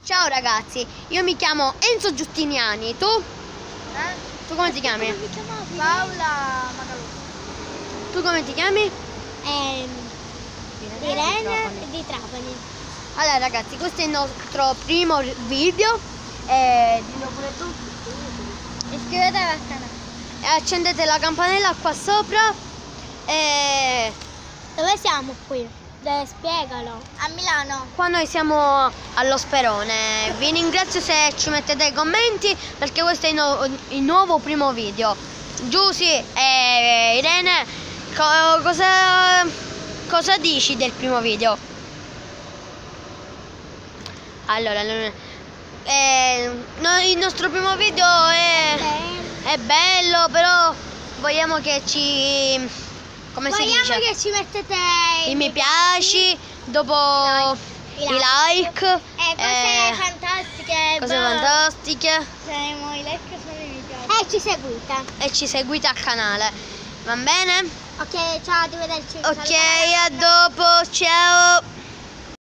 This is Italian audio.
Ciao ragazzi, io mi chiamo Enzo Giustiniani, tu? Tu come ti chiami? Paola Magalù. Tu come ti chiami? Irene di Trapani. Allora ragazzi, questo è il nostro primo video. Dillo pure tu. Iscrivetevi al canale. Accendete la campanella qua sopra. Dove siamo qui? Spiegalo. A Milano. Qua noi siamo allo Sperone. Vi ringrazio se ci mettete i commenti perché questo è il nuovo primo video. Giusy e Irene, cosa dici del primo video? Allora, il nostro primo video è bello, però vogliamo che ci... come si dice? Vogliamo che ci mettete i mi piaci, dopo i like, cose fantastiche. cose fantastiche. Saremo i like sono i mi piace. E ci seguite. E ci seguite al canale. Va bene? Ok, ciao, arrivederci. Ok, a dopo, ciao.